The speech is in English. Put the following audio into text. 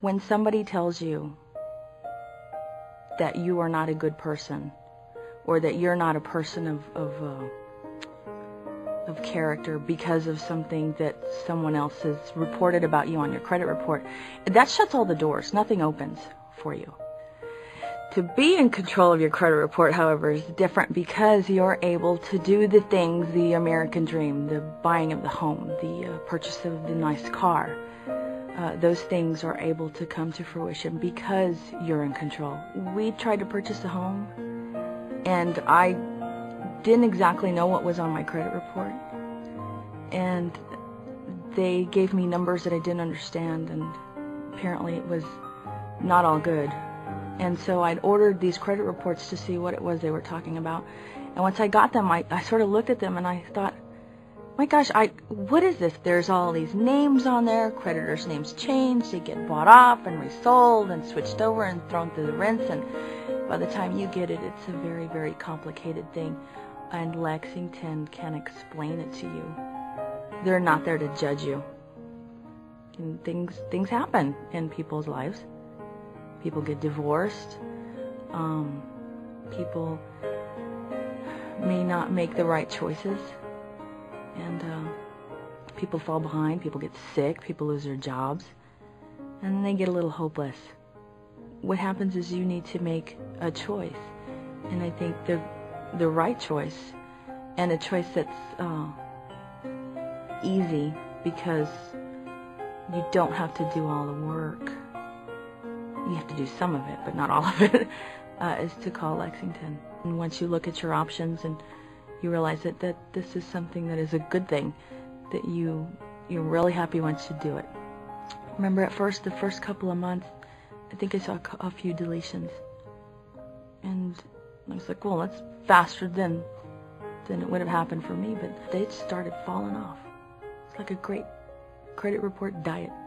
When somebody tells you that you are not a good person, or that you're not a person of character because of something that someone else has reported about you on your credit report, that shuts all the doors. Nothing opens for you. To be in control of your credit report, however, is different, because you're able to do the things, the American dream, the buying of the home, the purchase of the nice car. Those things are able to come to fruition because you're in control. We tried to purchase a home, and I didn't exactly know what was on my credit report. And they gave me numbers that I didn't understand, and apparently it was not all good. And so I'd ordered these credit reports to see what it was they were talking about. And once I got them, I sort of looked at them and I thought, my gosh, what is this? There's all these names on there. Creditors' names change. They get bought off and resold and switched over and thrown through the rinse. And by the time you get it, it's a very, very complicated thing. And Lexington can explain it to you. They're not there to judge you. And things happen in people's lives. People get divorced. People may not make the right choices. And people fall behind, people get sick, people lose their jobs, and they get a little hopeless. What happens is you need to make a choice, and I think the right choice, and a choice that's easy, because you don't have to do all the work. You have to do some of it, but not all of it, is to call Lexington. And once you look at your options and you realize that this is something that is a good thing, that you're really happy once you do it. Remember, at first, the first couple of months, I think I saw a few deletions, and I was like, well, that's faster than it would have happened for me, but they started falling off. It's like a great credit report diet.